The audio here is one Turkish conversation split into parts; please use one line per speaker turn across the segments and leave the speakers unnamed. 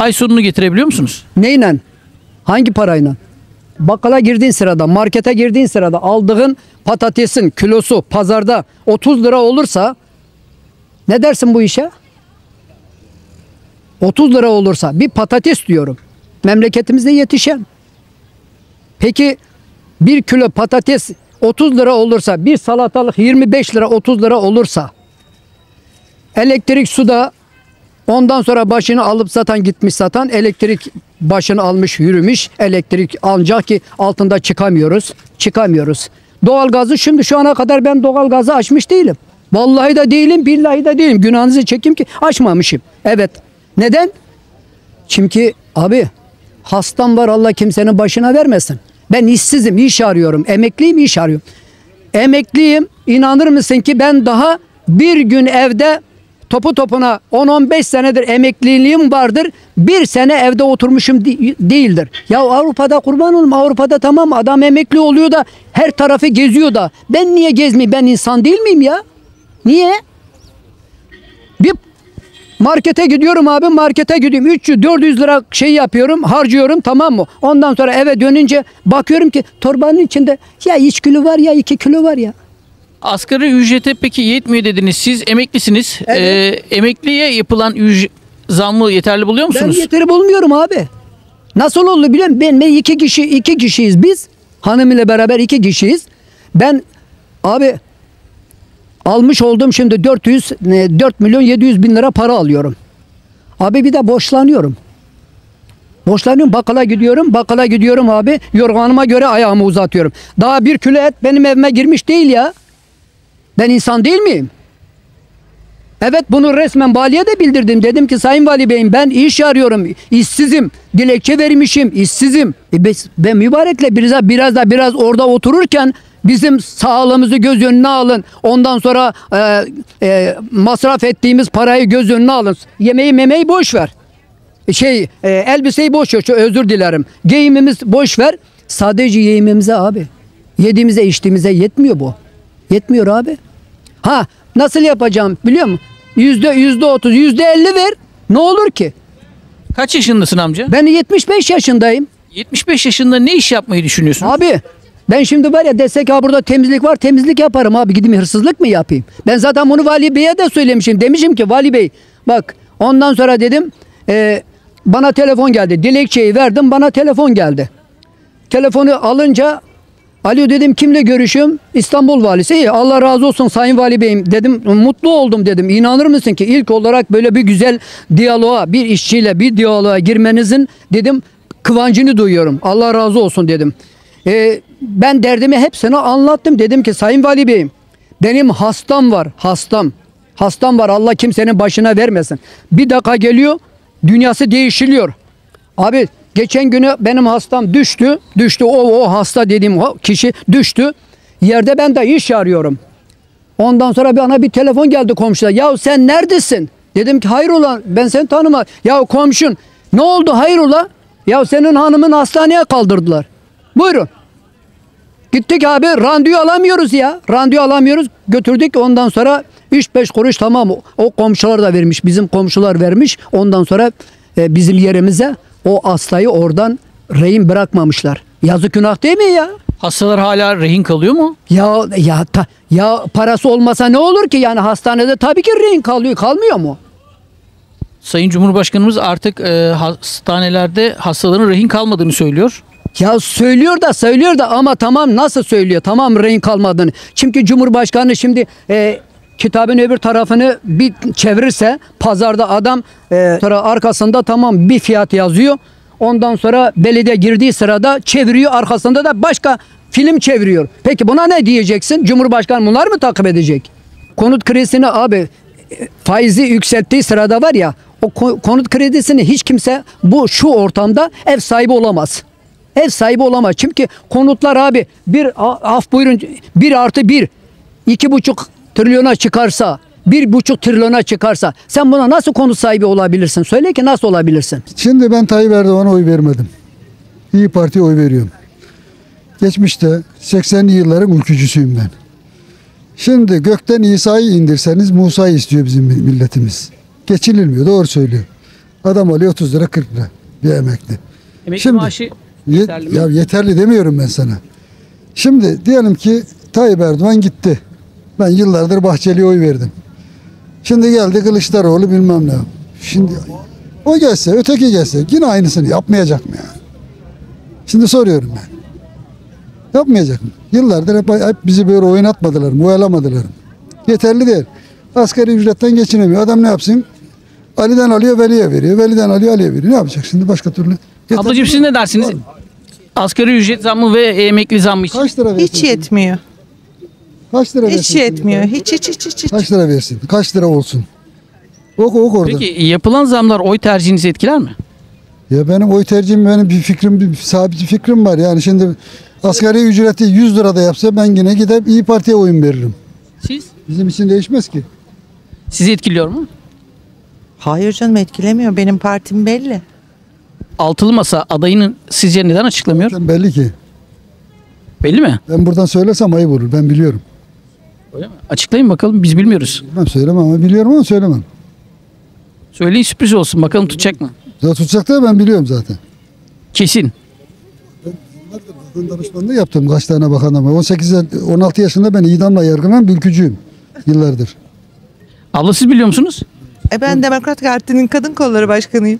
ay sonunu getirebiliyor musunuz?
Neyle? Hangi parayla? Bakkala girdiğin sırada, markete girdiğin sırada aldığın patatesin kilosu pazarda 30 lira olursa ne dersin bu işe? 30 lira olursa bir patates diyorum. Memleketimizde yetişen. Peki bir kilo patates 30 lira olursa, bir salatalık 25 lira 30 lira olursa, elektrik suda ondan sonra başını alıp satan gitmiş satan, elektrik başını almış yürümüş, elektrik ancak ki altında çıkamıyoruz. Doğalgazı şimdi şu ana kadar ben doğalgazı açmış değilim. Vallahi de değilim, billahi de değilim. Günahınızı çekeyim ki açmamışım. Evet. Neden? Çünkü abi hastam var, Allah kimsenin başına vermesin. Ben işsizim, iş arıyorum. Emekliyim, iş arıyorum. Emekliyim. İnanır mısın ki ben daha bir gün evde topu topuna 10-15 senedir emekliliğim vardır. Bir sene evde oturmuşum değildir. Ya Avrupa'da kurban olun, Avrupa'da tamam adam emekli oluyor da her tarafı geziyor da ben niye gezmeyeyim? Ben insan değil miyim ya? Niye? Bir markete gidiyorum abi, markete gidiyorum 300-400 lira şey yapıyorum, harcıyorum, tamam mı? Ondan sonra eve dönünce bakıyorum ki torbanın içinde ya 3 kilo var ya 2 kilo var ya.
Asgari ücrete peki yetmiyor dediniz. Siz emeklisiniz.
Evet.
Emekliye yapılan zammı yeterli buluyor musunuz?
Ben yeterli bulmuyorum abi. Nasıl oldu biliyor musun? Ben iki kişiyiz biz. Hanım ile beraber 2 kişiyiz. Ben abi almış olduğum şimdi 4 milyon 700 bin lira para alıyorum. Abi bir de borçlanıyorum. Bakkala gidiyorum abi. Yorganıma göre ayağımı uzatıyorum. Daha 1 kilo et benim evime girmiş değil ya. Ben insan değil miyim? Evet, bunu resmen valiye de bildirdim. Dedim ki Sayın Vali Bey'im ben iş arıyorum. İşsizim. Dilekçe vermişim. İşsizim. Ben mübarekle biraz orada otururken bizim sağlığımızı göz önüne alın. Ondan sonra masraf ettiğimiz parayı göz önüne alın. Yemeği memeyi boş ver. Elbiseyi boş ver. Özür dilerim. Giyimimiz boş ver. Sadece yemeğimize abi. Yediğimize içtiğimize yetmiyor bu. Yetmiyor abi. Ha, nasıl yapacağım biliyor musun? %30, %50 ver. Ne olur ki?
Kaç yaşındasın amca?
Ben 75 yaşındayım.
75 yaşında ne iş yapmayı düşünüyorsun?
Abi ben şimdi var ya desek ha burada temizlik var, temizlik yaparım abi, gideyim hırsızlık mı yapayım? Ben zaten bunu Vali Bey'e de söylemişim. Demişim ki Vali Bey bak, ondan sonra dedim bana telefon geldi. Dilekçeyi verdim, bana telefon geldi. Telefonu alınca alo dedim, kimle görüşüyorum? İstanbul Valisi. İyi, Allah razı olsun Sayın Vali Bey'im dedim, mutlu oldum dedim. İnanır mısın ki ilk olarak böyle bir güzel diyaloğa, bir işçiyle bir diyaloğa girmenizin dedim kıvancını duyuyorum. Allah razı olsun dedim. Ben derdimi hepsine anlattım. Dedim ki Sayın Vali Bey'im benim hastam var, hastam var, Allah kimsenin başına vermesin. Bir dakika geliyor, dünyası değişiliyor. Abi geçen günü benim hastam düştü. O hasta dediğim o kişi düştü. Yerde ben de iş arıyorum. Ondan sonra bana bir telefon geldi komşuda. Ya sen neredesin? Dedim ki hayrola, ben seni tanımam. Ya komşun ne oldu hayrola? Ya senin hanımın hastaneye kaldırdılar. Buyurun. Gittik abi, randevu alamıyoruz ya. Randevu alamıyoruz. Götürdük, ondan sonra 3-5 kuruş tamam. O komşular da vermiş. Bizim komşular vermiş. Ondan sonra bizim yerimize o hastayı oradan rehin bırakmamışlar. Yazık, günah değil mi ya?
Hastalar hala rehin kalıyor mu?
Ya parası olmasa ne olur ki? Yani hastanede tabii ki rehin kalmıyor mu?
Sayın Cumhurbaşkanımız artık hastanelerde hastaların rehin kalmadığını söylüyor.
Ya söylüyor da ama tamam, nasıl söylüyor? Tamam, rehin kalmadığını. Çünkü Cumhurbaşkanı şimdi kitabın öbür tarafını bir çevirirse pazarda adam sonra arkasında tamam bir fiyat yazıyor. Ondan sonra belediye girdiği sırada çeviriyor, arkasında da başka film çeviriyor. Peki buna ne diyeceksin? Cumhurbaşkanı bunlar mı takip edecek? Konut kredisini abi faizi yükselttiği sırada var ya, o konut kredisini hiç kimse şu ortamda ev sahibi olamaz. Ev sahibi olamaz. Çünkü konutlar abi buyurun 1+1 2,5 trilyona çıkarsa, 1,5 trilyona çıkarsa sen buna nasıl konut sahibi olabilirsin? Söyle ki nasıl olabilirsin?
Şimdi ben Tayyip Erdoğan'a oy vermedim. İyi Parti'ye oy veriyorum. Geçmişte 80'li yılların ülkücüsüyüm ben. Şimdi gökten İsa'yı indirseniz Musa'yı istiyor bizim milletimiz. Geçinilmiyor, doğru söylüyor. Adam alıyor 30 lira 40 lira bir emekli.
Emekli
Şimdi-
maaşı yeterli mi?
Ya yeterli demiyorum ben sana. Şimdi diyelim ki Tayyip Erdoğan gitti. Ben yıllardır Bahçeli'ye oy verdim. Şimdi geldi Kılıçdaroğlu bilmem ne. Şimdi o gelse, öteki gelse yine aynısını yapmayacak mı ya? Şimdi soruyorum ben. Yapmayacak mı? Yıllardır hep bizi böyle oynatmadılar mı, oyalamadılar mı? Yeterli değil. Asgari ücretten geçinemiyor. Adam ne yapsın? Ali'den alıyor, Veli'ye veriyor. Veli'den alıyor, Ali'ye veriyor. Ne yapacak şimdi başka türlü? Yeterli
Ablacığım siz
değil.
ne dersiniz? Asgari ücret zammı ve emekli zammı için.
Kaç lira versin?
Hiç yetmiyor.
Kaç lira versin?
Hiç yetmiyor. Hiç.
Kaç lira versin? Kaç lira olsun? Ok orada.
Peki yapılan zamlar oy tercihinizi etkiler mi?
Ya benim oy tercihim, benim bir fikrim, bir sabit bir fikrim var. Yani şimdi asgari ücreti 100 lira da yapsa ben yine gider İyi Parti'ye oyun veririm.
Siz?
Bizim için değişmez ki.
Sizi etkiliyor mu?
Hayır canım, etkilemiyor. Benim partim belli.
Altılı Masa adayını sizce neden açıklamıyor?
Zaten belli ki.
Belli mi?
Ben buradan söylesem ayıp olur. Ben biliyorum.
Öyle mi? Açıklayın bakalım, biz bilmiyoruz.
Ben söylemem ama biliyorum ama söylemem.
Söyleyin, sürpriz olsun, bakalım tutacak mı?
Zaten tutacak da ben biliyorum zaten.
Kesin.
Ben danışmanlığı yaptım kaç tane bakanla. 16 yaşında ben idamla yargılanan bir ülkücüyüm. Yıllardır.
Abla siz biliyor musunuz?
Ben Demokrat Parti'nin kadın kolları başkanıyım.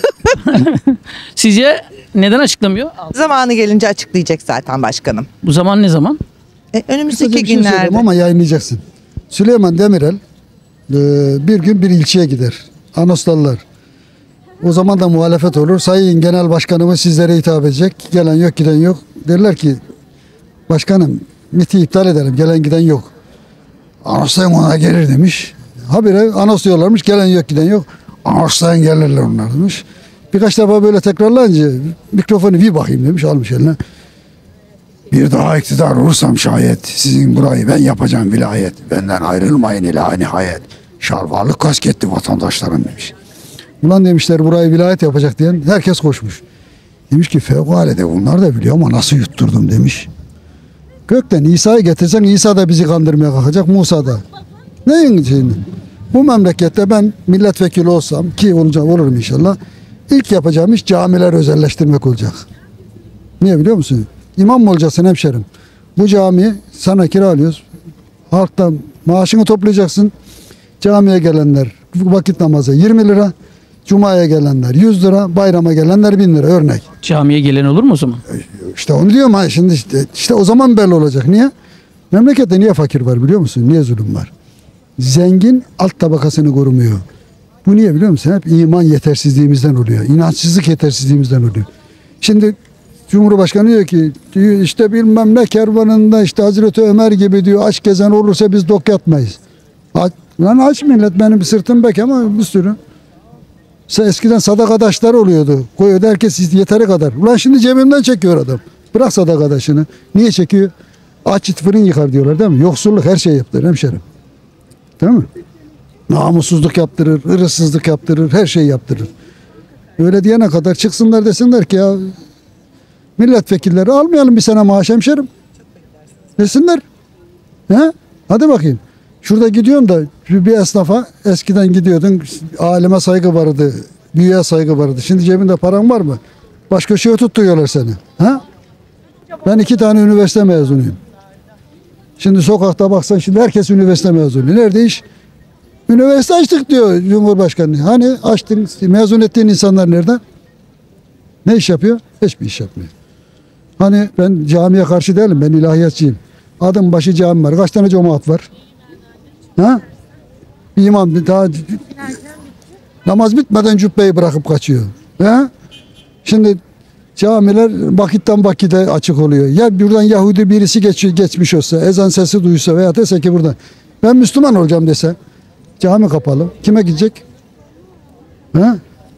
Sizce neden açıklamıyor?
Zamanı gelince açıklayacak zaten başkanım.
Bu zaman ne zaman?
Önümüzdeki
Kısaca bir şey söyleyeyim
günlerde.
ama yayınlayacaksın. Süleyman Demirel bir gün bir ilçeye gider. Anoslarlar. O zaman da muhalefet olur. Sayın Genel Başkanımız sizlere hitap edecek. Gelen yok, giden yok. Derler ki başkanım MİT'i iptal edelim. Gelen giden yok. Anoslayın ona gelir demiş. Habire anonsluyorlarmış. Gelen yok, giden yok. Anoslayın gelirler onlar demiş. Birkaç defa böyle tekrarlayınca mikrofonu bir bakayım demiş. Almış eline. Bir daha iktidar olursam şayet sizin burayı ben yapacağım vilayet. Benden ayrılmayın ila nihayet. Şalvarlık kasketti vatandaşlarım demiş. Ulan demişler burayı vilayet yapacak diyen herkes koşmuş. Demiş ki fevkalade bunlar da biliyor ama nasıl yutturdum demiş. Gökten İsa'yı getirsen İsa da bizi kandırmaya kalkacak, Musa da. Neyin şeyini? Bu memlekette ben milletvekili olsam ki olurum inşallah. İlk yapacağım iş camiler özelleştirmek olacak. Niye biliyor musun? İmam mı olacaksın hemşerim? Bu camiyi sana kiralıyoruz. Halktan maaşını toplayacaksın. Camiye gelenler vakit namazı 20 lira. Cuma'ya gelenler 100 lira. Bayrama gelenler 1000 lira örnek.
Camiye gelen olur mu o zaman?
İşte onu diyorum ha şimdi işte o zaman belli olacak. Niye? Memlekette niye fakir var biliyor musun? Niye zulüm var? Zengin alt tabakasını korumuyor. Bu niye biliyor musun? Hep iman yetersizliğimizden oluyor. İnançsızlık yetersizliğimizden oluyor. Şimdi Cumhurbaşkanı diyor ki işte bilmem ne kervanında işte Hazreti Ömer gibi diyor aç gezen olursa biz dok yatmayız. Lan aç millet benim sırtım bek ama bir sürü. Eskiden sadakadaşlar oluyordu. Koyuyordu herkes yeteri kadar. Ulan şimdi cebimden çekiyor adam. Bırak sadakadaşını. Niye çekiyor? Aç it fırın yıkar diyorlar değil mi? Yoksulluk her şey yaptırır hemşerim. Değil mi? Namussuzluk yaptırır, hırsızlık yaptırır, her şeyi yaptırır. Öyle diyene kadar çıksınlar desinler ki ya milletvekilleri almayalım bir sene maaş hemşerim. Desinler. He? Hadi bakayım. Şurada gidiyorsun da bir esnafa eskiden gidiyordun alime saygı vardı, büyüğe saygı vardı. Şimdi cebinde paran var mı? Baş köşeye tutturuyorlar seni. Ha? Ben 2 tane üniversite mezunuyum. Şimdi sokakta baksan şimdi herkes üniversite mezunu. Nerede iş? Üniversite açtık diyor Cumhurbaşkanı. Hani açtın, mezun ettiğin insanlar nerede? Ne iş yapıyor? Hiçbir iş yapmıyor. Hani ben camiye karşı değilim, ben ilahiyatçıyım. Adım başı cami var. Kaç tane cemaat var? Ha? Bir imam daha namaz bitmeden cübbeyi bırakıp kaçıyor. Ha? Şimdi camiler vakitten vakite açık oluyor. Ya buradan Yahudi birisi geçmiş olsa, ezan sesi duysa veya dese ki burada ben Müslüman olacağım dese cami kapalı. Kime gidecek? Ha?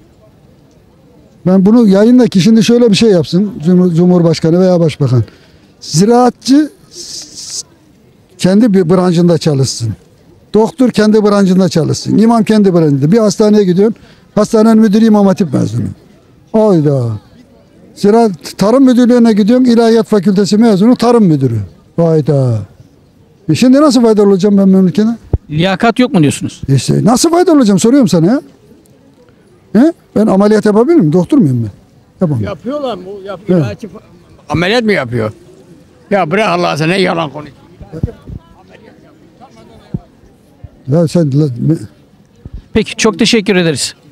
Ben bunu yayınla ki şimdi şöyle bir şey yapsın Cumhurbaşkanı veya Başbakan. Ziraatçı kendi bir branşında çalışsın. Doktor kendi branşında çalışsın. İmam kendi branşında. Bir hastaneye gidiyorsun. Hastanenin müdürü İmam Hatip mezunu. Hayda. Ziraat Tarım Müdürlüğü'ne gidiyorsun. İlahiyat Fakültesi mezunu tarım müdürü. Hayda. Şimdi nasıl faydalı olacağım ben memlekete?
Liyakat yok mu diyorsunuz?
İşte nasıl faydalı olacağım soruyorum sana ya. He? Ben ameliyat yapabilir miyim? Doktor muyum ben? Yapamam.
Yapıyorlar mı? Yapıyor. Ameliyat mı yapıyor? Ya bırak Allah sana ne yalan konuş.
Ya sen
Peki çok teşekkür ederiz.